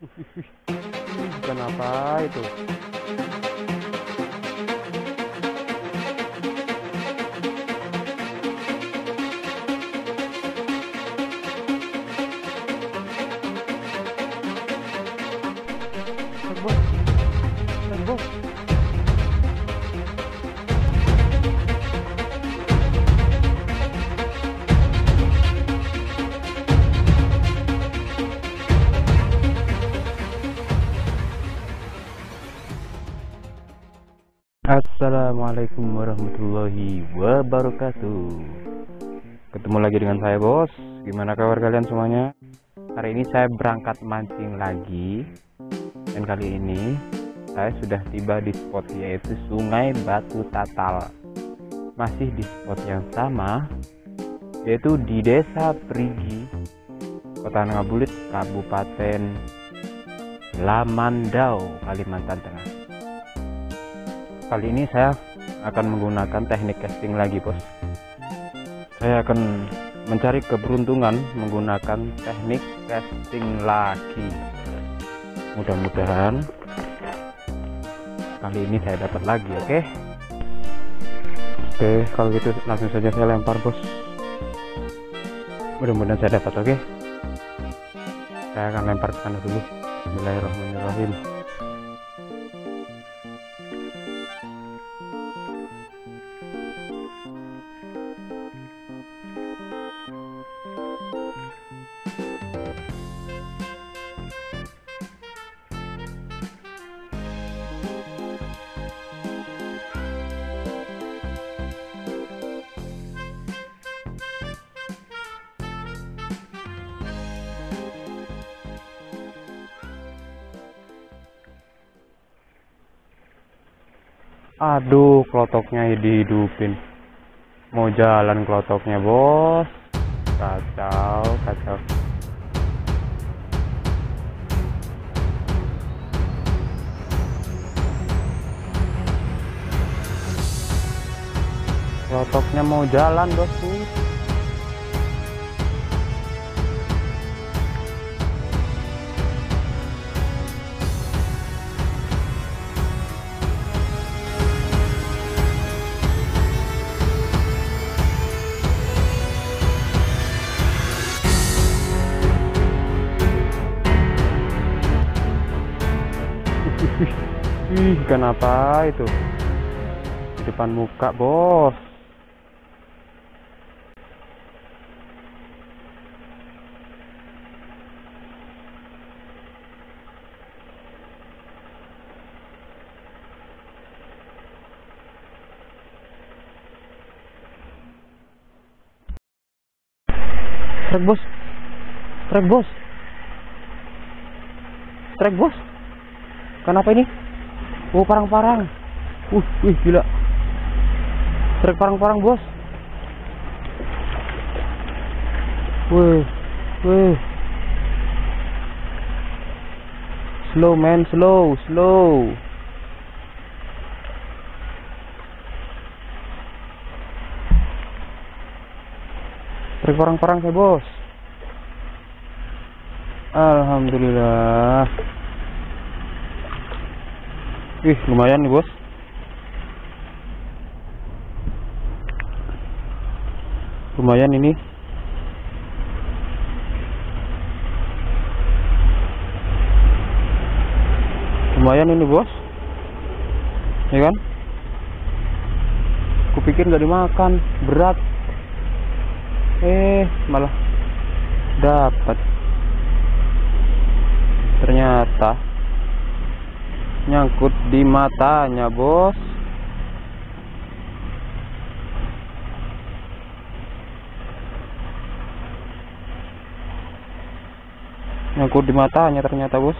Bukan apa itu? Bos, bos. Assalamualaikum warahmatullahi wabarakatuh. Ketemu lagi dengan saya, bos. Gimana kabar kalian semuanya? Hari ini saya berangkat mancing lagi, dan kali ini saya sudah tiba di spot yaitu Sungai Batu Tatal. Masih di spot yang sama, yaitu di Desa Perigi, Kota Ngabulit, Kabupaten Lamandau, Kalimantan Tengah. Kali ini saya akan menggunakan teknik casting lagi, bos. Saya akan mencari keberuntungan menggunakan teknik casting lagi. Mudah-mudahan kali ini saya dapat lagi. Oke, kalau gitu langsung saja saya lempar, bos. Mudah-mudahan saya dapat. Oke, saya akan lempar ke sana dulu. Bismillahirrahmanirrahim. Aduh, klotoknya dihidupin. Mau jalan klotoknya, bos. Kacau, kacau. Klotoknya mau jalan, bos. Ikan apa itu? Di depan muka, bos. Strike, bos. Strike, bos. Strike, bos. Kenapa ini? Oh, parang-parang. Wih, gila. Strike parang-parang, bos. Wih. Slow, man, slow. Strike parang-parang saya, bos. Alhamdulillah. Wih, lumayan nih, bos. Lumayan ini. Lumayan ini, bos. Ya kan? Kupikir nggak dimakan, berat. Malah dapat. Ternyata nyangkut di matanya, bos. Nyangkut di matanya ternyata, bos.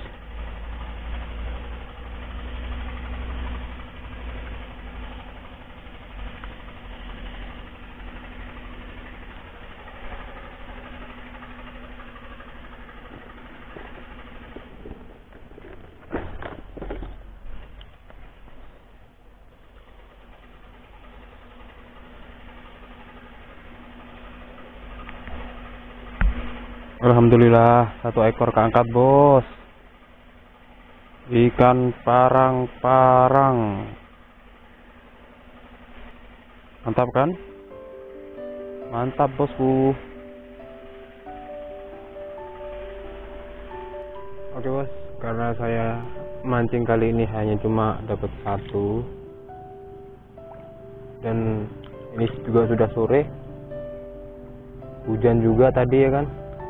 Alhamdulillah, satu ekor keangkat, bos. Ikan parang-parang. Mantap kan? Mantap bosku. Oke bos, karena saya mancing kali ini hanya cuma dapat satu, dan ini juga sudah sore, hujan juga tadi ya kan.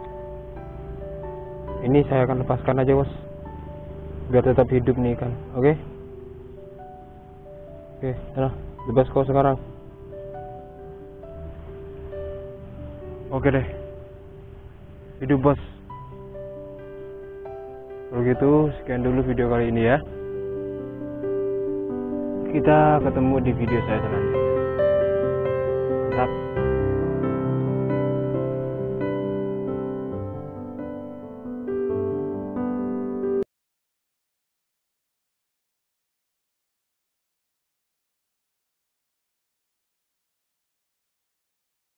Ini saya akan lepaskan aja bos, biar tetap hidup nih ikan. Oke, nah bebas kau sekarang. Oke deh, hidup bos. Kalau gitu sekian dulu video kali ini ya. Kita ketemu di video saya selanjutnya. Mantap.